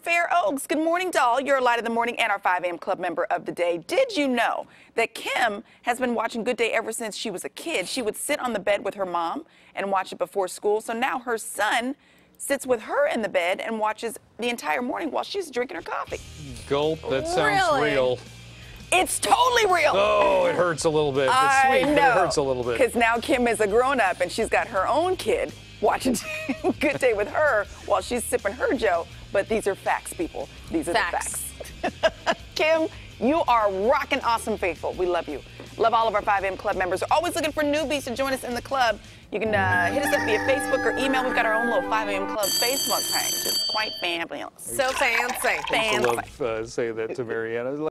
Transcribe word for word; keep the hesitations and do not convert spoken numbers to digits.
Fair Oaks. Good morning, doll. You're a light of the morning and our five A M Club member of the day. Did you know that Kim has been watching Good Day ever since she was a kid? She would sit on the bed with her mom and watch it before school. So now her son sits with her in the bed and watches the entire morning while she's drinking her coffee. Gulp, that sounds Really? real. It's totally real. Oh, it hurts a little bit. It's I sweet, know. but it hurts a little bit. Because now Kim is a grown-up and she's got her own kid watching Good Day with her while she's sipping her Joe. But these are facts, people. These are Facts. the facts. Kim, you are rockin' awesome faithful. We love you. Love all of our five A M Club members. We're always looking for newbies to join us in the club. You can uh, hit us up via Facebook or email. We've got our own little five A M Club Facebook page. It's quite fabulous. So fancy. I used to Fancy. love uh, saying that to Mariana.